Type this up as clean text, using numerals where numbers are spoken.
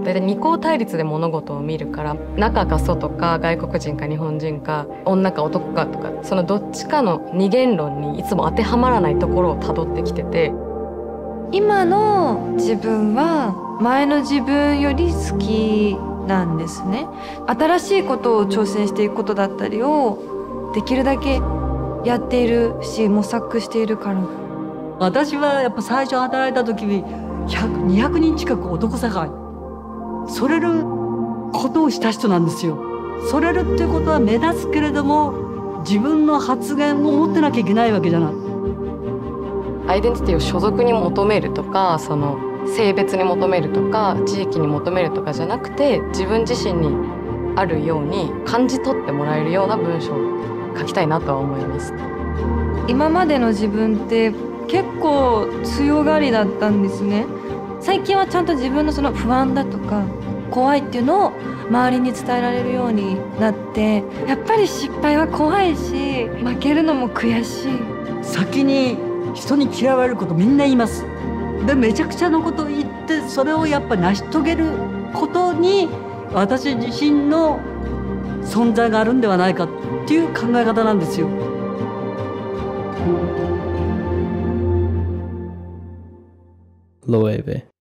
大体二項対立で物事を見るから、中か外か外国人か日本人か女か男かとか、そのどっちかの二元論にいつも当てはまらないところをたどってきてて、 今の自分は前の自分より好きなんですね。新しいことを挑戦していくことだったりをできるだけやっているし、模索しているから。 私はやっぱ最初働いた時に200人近く男社会それることをした人なんですよ。それるっていうことは目立つけれども、自分の発言を持ってなきゃいけないわけじゃない。 アイデンティティを所属に求めるとか、その性別に求めるとか地域に求めるとかじゃなくて、自分自身にあるように感じ取ってもらえるような文章を書きたいなとは思います。 今までの自分って結構強がりだったんですね。最近はちゃんと自分のその不安だとか怖いっていうのを周りに伝えられるようになって、やっぱり失敗は怖いし負けるのも悔しい。 先に人に嫌われることみんな言います。でめちゃくちゃなことを言って、それをやっぱ成し遂げることに私自身の存在があるんではないかっていう考え方なんですよ。 Loewe